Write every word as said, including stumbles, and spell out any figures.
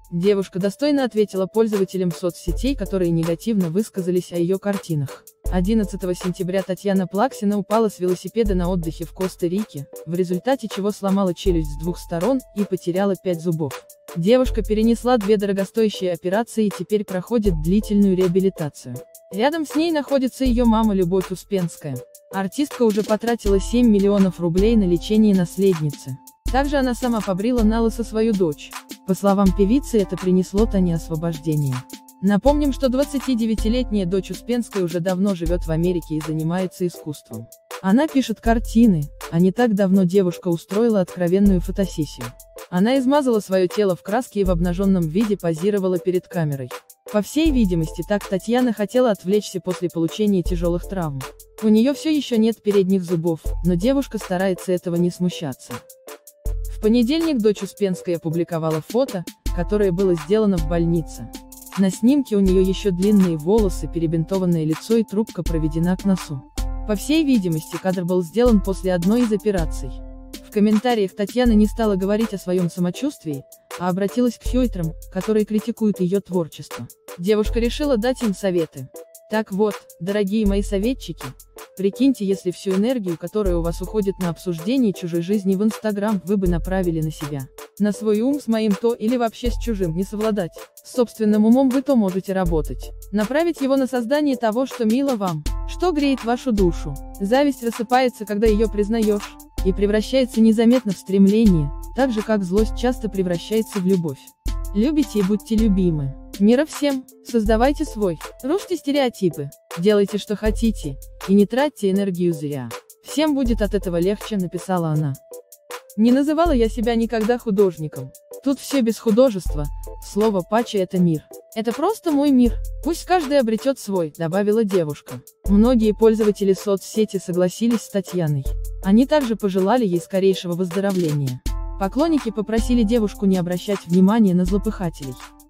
Девушка достойно ответила пользователям соцсетей, которые негативно высказались о ее картинах. одиннадцатого сентября Татьяна Плаксина упала с велосипеда на отдыхе в Коста-Рике, в результате чего сломала челюсть с двух сторон и потеряла пять зубов. Девушка перенесла две дорогостоящие операции и теперь проходит длительную реабилитацию. Рядом с ней находится ее мама Любовь Успенская. Артистка уже потратила семь миллионов рублей на лечение наследницы. Также она сама побрила налысо свою дочь. По словам певицы, это принесло Тане освобождение. Напомним, что двадцатидевятилетняя дочь Успенской уже давно живет в Америке и занимается искусством. Она пишет картины, а не так давно девушка устроила откровенную фотосессию. Она измазала свое тело в краске и в обнаженном виде позировала перед камерой. По всей видимости, так Татьяна хотела отвлечься после получения тяжелых травм. У нее все еще нет передних зубов, но девушка старается этого не смущаться. В понедельник дочь Успенской опубликовала фото, которое было сделано в больнице. На снимке у нее еще длинные волосы, перебинтованное лицо и трубка проведена к носу. По всей видимости, кадр был сделан после одной из операций. В комментариях Татьяна не стала говорить о своем самочувствии, а обратилась к хейтерам, которые критикуют ее творчество. Девушка решила дать им советы. Так вот, дорогие мои советчики, прикиньте, если всю энергию, которая у вас уходит на обсуждение чужой жизни в Инстаграм, вы бы направили на себя. На свой ум с моим то или вообще с чужим не совладать. С собственным умом вы то можете работать. Направить его на создание того, что мило вам, что греет вашу душу. Зависть рассыпается, когда ее признаешь, и превращается незаметно в стремление, так же как злость часто превращается в любовь. Любите и будьте любимы. Мира всем, создавайте свой, рушьте стереотипы, делайте что хотите, и не тратьте энергию зря. Всем будет от этого легче, написала она. Не называла я себя никогда художником. Тут все без художества, слово паче это мир. Это просто мой мир, пусть каждый обретет свой, добавила девушка. Многие пользователи соцсети согласились с Татьяной. Они также пожелали ей скорейшего выздоровления. Поклонники попросили девушку не обращать внимания на злопыхателей.